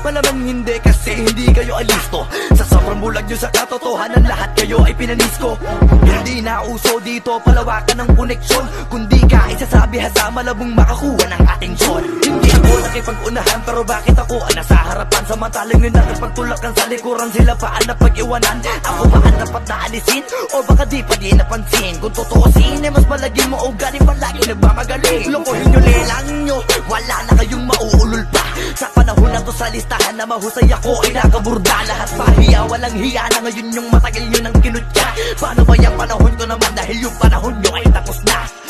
Malamang hindi kasi hindi kayo alisto. Sa sobrang bulag nyo sa katotohanan, lahat kayo ay pinanisko. Hindi na uso dito palawakan ng koneksyon, kundi ka isasabi sa malabong makakuha ng atensyon. Hindi ako nakipag-unahan pero bakit ako ang nasa harapan? Samantalang yun natin pagtulakan sa likuran, sila pa ang napag-iwanan. Ako ba ang dapat na alisin? O baka di pa di napansin? Kung totoosin ay mas malaging mo o galing palagi nagmamagaling. Lokohin nyo lelang nyo, wala na kayong mauulol pa. Sa panahon na to sa listahan na mahusay ako ay nakaburda. Lahat pahiya, walang hiya na ngayon yung matagal nyo nang kinutya. Paano ba yung panahon ko naman dahil yung panahon nyo ay tapos na?